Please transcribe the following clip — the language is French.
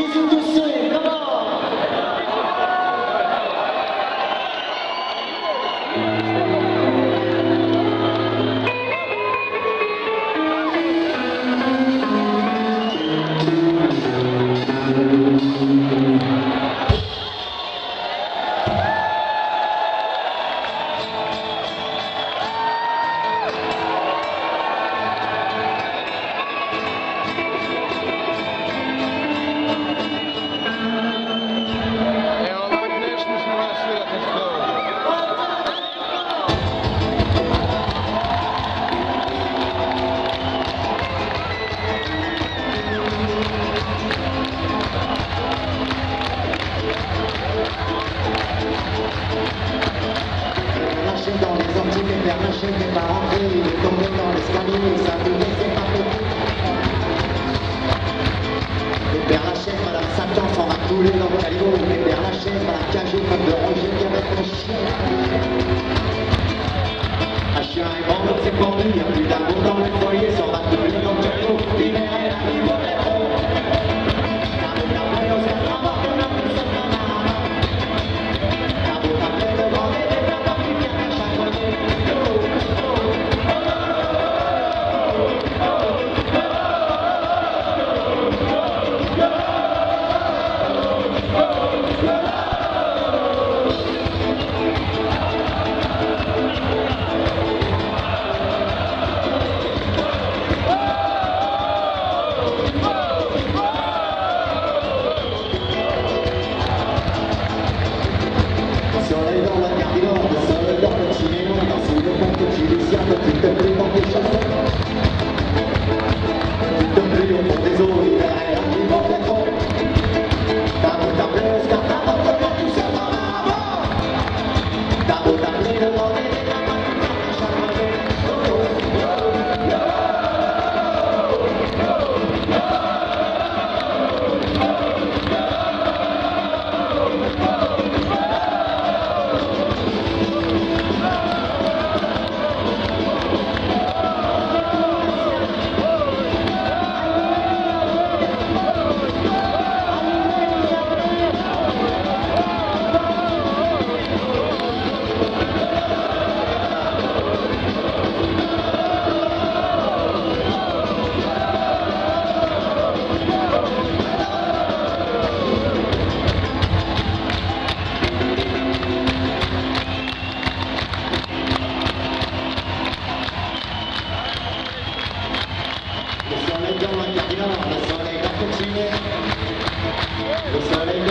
Jésus de C, comment? Dans les orties, mes pères lâchés, mes parents rentrés, il est tombé dans l'escalier, ça brûlait, c'est pas petit. Mes pères lâchés, madame Satan s'en va couler dans le calibo. Mes pères lâchés, madame Cajou, comme de Roger qui avait ton chien. Un chien est mort, l'autre s'est pendu, y'a plus d'amour dans le foyer, s'en va couler dans le calibo. L'hiver est la vie, mon héros. Le soleil va continuer. Le soleil